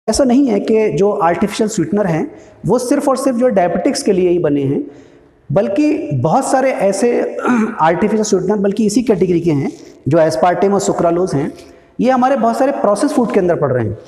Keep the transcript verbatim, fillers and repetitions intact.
ऐसा नहीं है कि जो आर्टिफिशियल स्वीटनर हैं वो सिर्फ और सिर्फ जो डायबिटिक्स के लिए ही बने हैं, बल्कि बहुत सारे ऐसे आर्टिफिशियल स्वीटनर बल्कि इसी कैटेगरी के हैं जो एस्पार्टेम और सुक्रालोज हैं, ये हमारे बहुत सारे प्रोसेस फूड के अंदर पड़ रहे हैं।